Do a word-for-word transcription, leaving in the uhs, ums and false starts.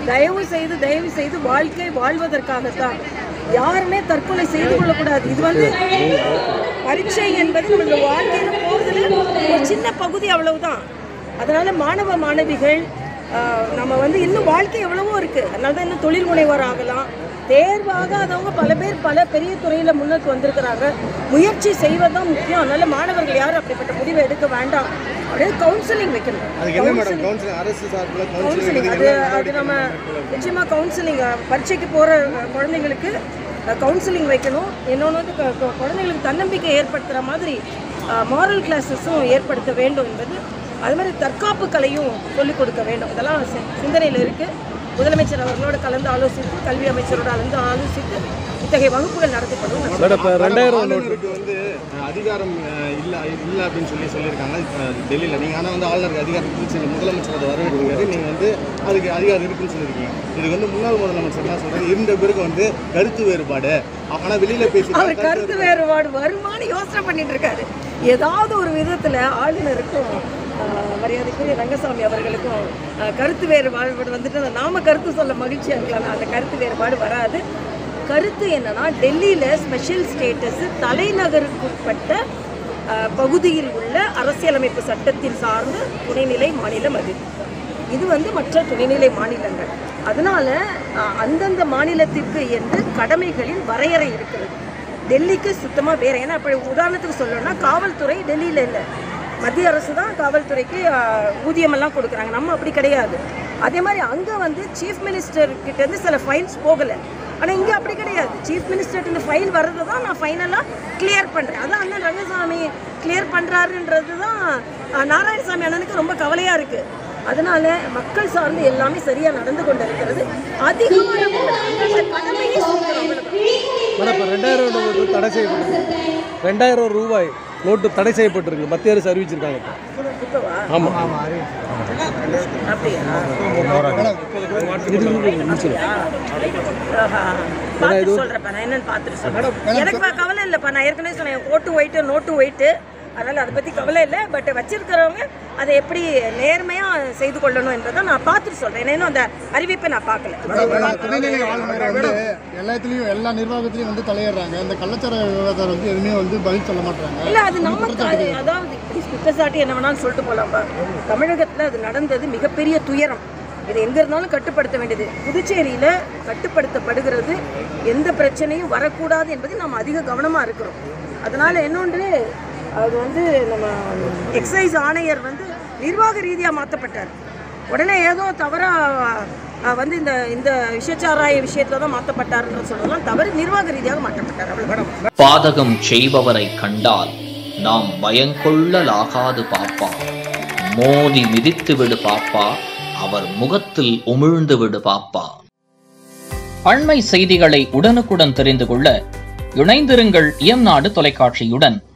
தயவு செய்து தயவு செய்து வாழ்க்கை வாழ்வதற்காகத்தான். யாருமே தற்கொலை செய்து கொள்ளக்கூடாது. இது வந்து பரீட்சை என்பது நம்மளோட வாழ்க்கையில் போகிறதுல ஒரு சின்ன பகுதி, அவ்வளவுதான். அதனால மாணவ மாணவிகள் நம்ம வந்து இன்னும் வாழ்க்கை எவ்வளவோ இருக்குது. அதனால தான் இன்னும் தொழில் முனைவர் ஆகலாம். தேர்வாகாதவங்க பல பேர் பல பெரிய துறையில் முன்னுக்கு வந்திருக்கிறாங்க. முயற்சி செய்வதுதான் முக்கியம். அதனால மாணவர்கள் யாரும் அப்படிப்பட்ட முடிவை எடுக்க வேண்டாம். அப்படியே கவுன்சிலிங் வைக்கணும். கவுன்சிலிங் அது அது நம்ம நிச்சயமாக கவுன்சிலிங் பரீட்சைக்கு போகிற குழந்தைங்களுக்கு கவுன்சிலிங் வைக்கணும். இன்னொன்று வந்து குழந்தைங்களுக்கு தன்னம்பிக்கை ஏற்படுத்துகிற மாதிரி மாரல் கிளாஸஸும் ஏற்படுத்த வேண்டும் என்பது. அது மாதிரி தற்காப்பு கலையும் சொல்லிக் கொடுக்க வேண்டும். இதெல்லாம் சிந்தனையில் இருக்குது. முதலமைச்சர் அவர்களோடு கலந்து ஆலோசித்து, கல்வி அமைச்சரோடு கலந்து ஆலோசித்து இத்தகைய வகுப்புகள் நடத்தப்படும். வந்து அதிகாரம் இல்லை இல்லை அப்படின்னு சொல்லி சொல்லியிருக்காங்க டெல்லியில். நீங்கள் ஆனால் வந்து ஆளுநருக்கு அதிகாரம் இருந்துச்சு, முதலமைச்சர் அதை வரவேற்கிறாரு. நீங்கள் வந்து அதுக்கு அதிகாரம் இருக்குன்னு சொல்லியிருக்கீங்க. இதுக்கு வந்து முன்னாள் முதலமைச்சர் என்ன சொல்கிறாங்க, இருந்த பேருக்கு வந்து கருத்து வேறுபாடு, ஆனால் வெளியில் பேசி அவர் கருத்து வேறுபாடு வருமானு யோசனை பண்ணிட்டு இருக்காரு. ஏதாவது ஒரு விதத்தில் ஆளுநருக்கும் மரியாதைக்குரிய ரங்கசாமி அவர்களுக்கும் கருத்து வேறுபாடு வந்துட்டு நாம கருத்து சொல்ல மகிழ்ச்சியாக இருக்கலாம். அந்த கருத்து வேறுபாடு வராது. கருத்து என்னன்னா, டெல்லியில் ஸ்பெஷல் ஸ்டேட்டஸ் தலைநகருக்குட்பட்ட பகுதியில் உள்ள அரசியலமைப்பு சட்டத்தில் சார்ந்த துணைநிலை மாநிலம் அது. இது வந்து மற்ற துணைநிலை மாநிலங்கள். அதனால அந்தந்த மாநிலத்திற்கு என்று கடமைகளின் வரையறை இருக்கிறது. டெல்லிக்கு சுத்தமாக வேறு. ஏன்னா அப்படி உதாரணத்துக்கு சொல்லணும்னா, காவல்துறை டெல்லியில் இல்லை, மத்திய அரசு தான் காவல்துறைக்கு ஊதியமெல்லாம் கொடுக்குறாங்க. நம்ம அப்படி கிடையாது. அதே மாதிரி அங்கே வந்து சீஃப் மினிஸ்டர்கிட்டேருந்து சில ஃபைல்ஸ் போகலை. ஆனால் இங்கே அப்படி கிடையாது. சீஃப் மினிஸ்டர்கிட்ட ஃபைல் வர்றது தான் நான் ஃபைனலாக கிளியர் பண்ணுறேன். அதான் அண்ணன் ரங்கசாமி கிளியர் பண்ணுறாருன்றது தான் நாராயணசாமி அண்ணனுக்கு ரொம்ப கவலையாக இருக்குது. அதனால மக்கள் சார்ந்து எல்லாமே சரியாக நடந்து கொண்டு இருக்கிறது. அதிகாரம் கடமையை ரெண்டாயிரம் தடை செய்யப்பட்டு ரெண்டாயிரம் ரூபாய் நோட்டு தடை செய்யப்பட்டிருக்கு. மத்திய அரசு அறிவிச்சிருக்காங்க. ஆமாம் எனக்கு கவலை இல்லைப்பா. நான் ஏற்கனவே சொன்னேன், ஓட்டு ஒயிட்டு நோட்டு ஒயிட்டு. அதனால் அதை பற்றி கவலை இல்லை. பட் வச்சிருக்கிறவங்க அதை எப்படி நேர்மையாக செய்து கொள்ளணும் என்பதை நான் பார்த்துட்டு சொல்கிறேன். இன்னும் அந்த அறிவிப்பை நான் பார்க்கல. எல்லாத்துலேயும் எல்லா நிர்வாகத்திலையும் வந்து தலையிடுறாங்க. இந்த கள்ளச்சார விவகாரம் வந்து எதுவுமே வந்து பதில் சொல்ல மாட்டாங்க. இல்லை, அது நமக்கு அதாவது குற்றச்சாட்டு என்ன வேணாலும் சொல்லிட்டு போகலாம்ப்பா. தமிழகத்தில் அது நடந்தது மிகப்பெரிய துயரம். இது எங்கே இருந்தாலும் கட்டுப்படுத்த வேண்டியது. புதுச்சேரியில் கட்டுப்படுத்தப்படுகிறது. எந்த பிரச்சனையும் வரக்கூடாது என்பது நம்ம அதிக கவனமாக இருக்கிறோம். அதனால் இன்னொன்று, அது வந்து நம்ம எக்ஸைஸ் ஆணையர் வந்து நிர்வாக ரீதியாக மாற்றப்பட்டார். உடனே ஏதோ தவறாக வந்து இந்த இந்த விஷச்சாராய விஷயத்தில் தான் மாற்றப்பட்டாருன்னு சொல்லலாம். தவறு நிர்வாக ரீதியாக மாற்றப்பட்டார். அவ்வளோ. பாதகம் செய்பவரை கண்டால் நாம் பயங்கொள்ளலாகாது பாப்பா, மோதி மிதித்து விடு பாப்பா, அவர் முகத்தில் உமிழ்ந்து விடு பாப்பா. அண்மை செய்திகளை உடனுக்குடன் தெரிந்து கொள்ள இணைந்திருங்கள் எம் நாடு தொலைக்காட்சியுடன்.